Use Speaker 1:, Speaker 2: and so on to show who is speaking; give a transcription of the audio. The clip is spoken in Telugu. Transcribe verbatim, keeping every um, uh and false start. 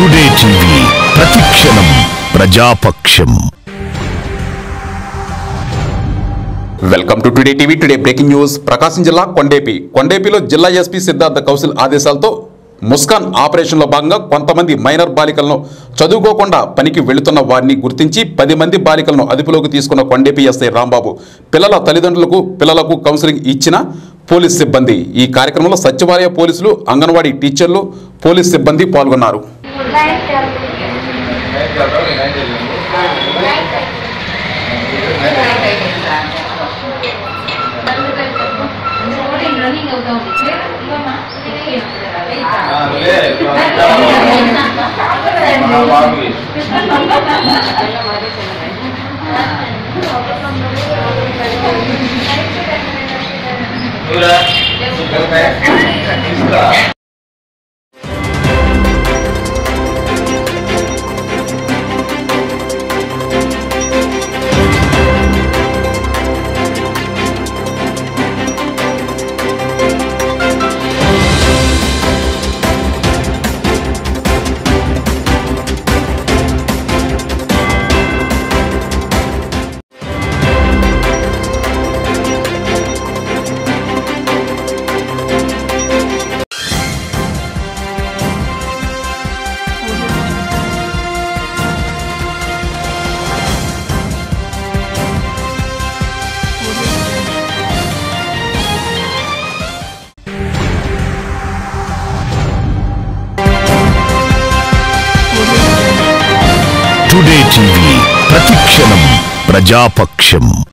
Speaker 1: టుడే టీవీ ప్రతిక్షణం ప్రజాపక్షం.
Speaker 2: Welcome to today TV. Today breaking news. Prakasam జిల్లా కొండేపి కొండేపిలో జిల్లా ఎస్పీ సిద్ధార్థ కౌశల్ ఆదేశాలతో ముస్కాన్ ఆపరేషన్లో భాగంగా కొంతమంది మైనర్ బాలికలను చదువుకోకుండా పనికి వెళుతున్న వారిని గుర్తించి పది మంది బాలికలను అదుపులోకి తీసుకున్న కొండేపి ఎస్ఐ రాంబాబు పిల్లల తల్లిదండ్రులకు పిల్లలకు కౌన్సిలింగ్ ఇచ్చిన పోలీస్ సిబ్బంది. ఈ కార్యక్రమంలో సచివాలయ పోలీసులు, అంగన్వాడీ టీచర్లు, పోలీస్ సిబ్బంది పాల్గొన్నారు.
Speaker 1: టుడే టీవీ ప్రతిక్షణం ప్రజాపక్షం.